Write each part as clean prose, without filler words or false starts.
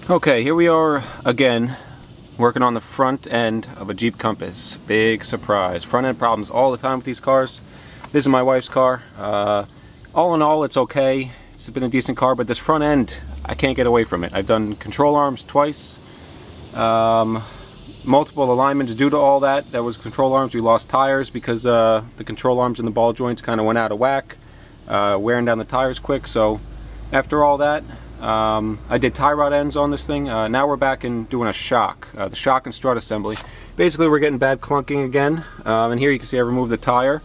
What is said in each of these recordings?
Okay, here we are again, working on the front end of a Jeep Compass. Big surprise. Front end problems all the time with these cars. This is my wife's car. All in all, it's okay. It's been a decent car, but this front end, I can't get away from it. I've done control arms twice. Multiple alignments due to all that. That was control arms. We lost tires because the control arms and the ball joints kind of went out of whack, wearing down the tires quick. So after all that, I did tie rod ends on this thing. Now we're back in doing a shock, the shock and strut assembly. Basically, we're getting bad clunking again. And here you can see I removed the tire.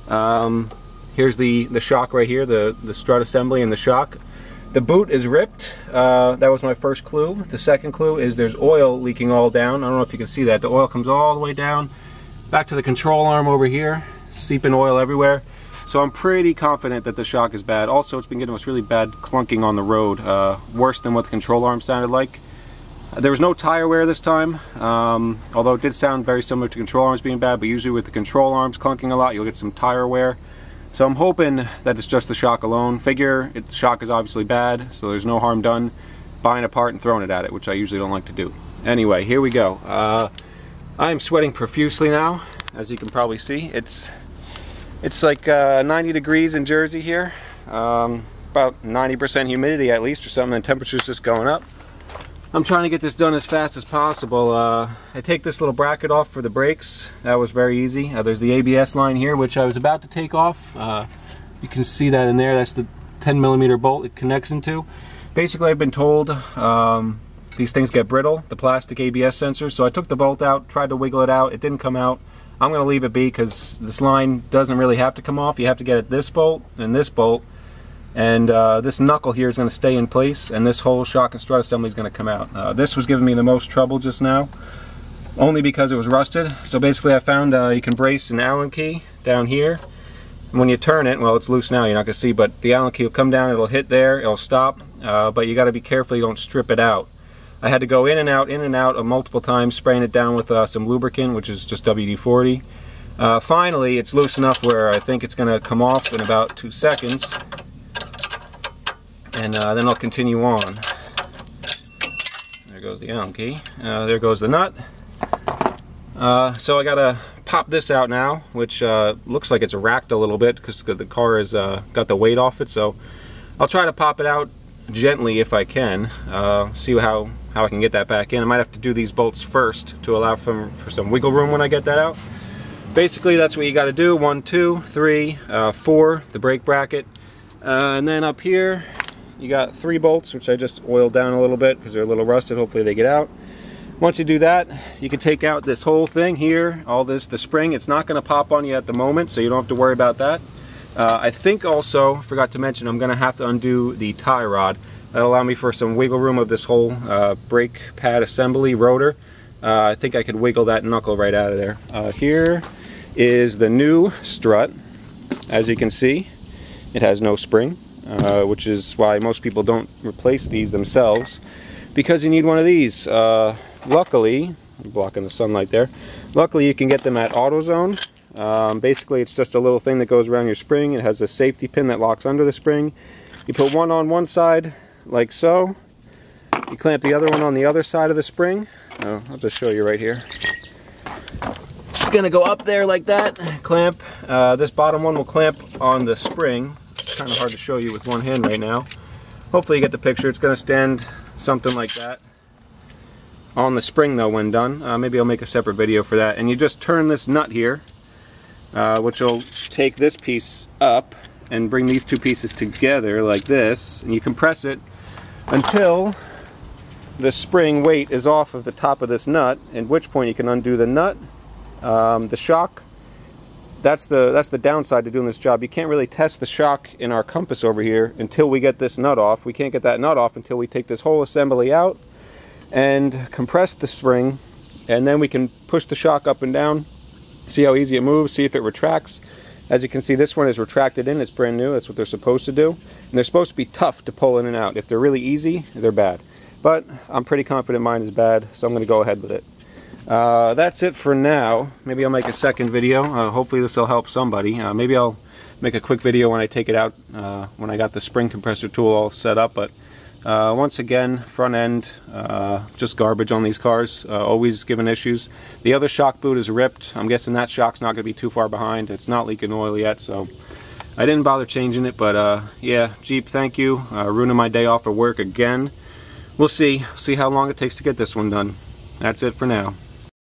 Here's the shock right here, the strut assembly and the shock. The boot is ripped. That was my first clue. The second clue is there's oil leaking all down. I don't know if you can see that. The oil comes all the way down, back to the control arm over here, seeping oil everywhere. So I'm pretty confident that the shock is bad. Also, it's been getting us really bad clunking on the road, worse than what the control arm sounded like. There was no tire wear this time, although it did sound very similar to control arms being bad, but usually with the control arms clunking a lot, you'll get some tire wear. So I'm hoping that it's just the shock alone. Figure the shock is obviously bad, so there's no harm done buying a part and throwing it at it, which I usually don't like to do. Anyway, here we go. I'm sweating profusely now, as you can probably see. It's like 90 degrees in Jersey here, about 90% humidity at least or something, and temperature's just going up. I'm trying to get this done as fast as possible. I take this little bracket off for the brakes. That was very easy. There's the ABS line here, which I was about to take off. You can see that in there. That's the 10mm bolt it connects into. Basically, I've been told these things get brittle, the plastic ABS sensors, so I took the bolt out, tried to wiggle it out. It didn't come out. I'm going to leave it be because this line doesn't really have to come off. You have to get at this bolt and this bolt, and this knuckle here is going to stay in place, and this whole shock and strut assembly is going to come out. This was giving me the most trouble just now, only because it was rusted. So basically I found you can brace an Allen key down here, and when you turn it, well, it's loose now, you're not going to see, but the Allen key will come down, it'll hit there, it'll stop, but you got to be careful you don't strip it out. I had to go in and out of multiple times, spraying it down with some lubricant, which is just WD-40. Finally, it's loose enough where I think it's going to come off in about 2 seconds, and then I'll continue on. There goes the Allen key. There goes the nut. So I got to pop this out now, which looks like it's racked a little bit because the car has got the weight off it. So I'll try to pop it out gently if I can, see how I can get that back in. I might have to do these bolts first to allow for some wiggle room when I get that out. Basically, that's what you got to do. 1, 2, 3, 4, the brake bracket, and then up here you got 3 bolts, which I just oiled down a little bit because they're a little rusted. Hopefully they get out. Once you do that, you can take out this whole thing here, all this, the spring. It's not going to pop on you at the moment, so you don't have to worry about that. I think also, forgot to mention, I'm going to have to undo the tie rod. That'll allow me for some wiggle room of this whole brake pad assembly rotor. I think I could wiggle that knuckle right out of there. Here is the new strut. As you can see, it has no spring, which is why most people don't replace these themselves, because you need one of these. Luckily, I'm blocking the sunlight there. Luckily, you can get them at AutoZone. Basically, it's just a little thing that goes around your spring. It has a safety pin that locks under the spring. You put one on one side, like so. You clamp the other one on the other side of the spring. I'll just show you right here. It's gonna go up there like that. Clamp. This bottom one will clamp on the spring. It's kind of hard to show you with one hand right now. Hopefully you get the picture. It's gonna stand something like that on the spring though when done. Maybe I'll make a separate video for that. And you just turn this nut here, which will take this piece up and bring these two pieces together like this, and you compress it until the spring weight is off of the top of this nut, at which point you can undo the nut. The shock, that's the downside to doing this job. You can't really test the shock in our Compass over here until we get this nut off. We can't get that nut off until we take this whole assembly out and compress the spring, and then we can push the shock up and down, see how easy it moves, see if it retracts. As you can see, this one is retracted in, it's brand new, that's what they're supposed to do. And they're supposed to be tough to pull in and out. If they're really easy, they're bad. But I'm pretty confident mine is bad, so I'm going to go ahead with it. That's it for now. Maybe I'll make a second video. Hopefully this will help somebody. Maybe I'll make a quick video when I take it out, when I got the spring compressor tool all set up, but Once again, front end, just garbage on these cars, always giving issues. The other shock boot is ripped. I'm guessing that shock's not going to be too far behind. It's not leaking oil yet, so I didn't bother changing it. But yeah, Jeep, thank you. Ruining my day off of work again. We'll see how long it takes to get this one done. That's it for now.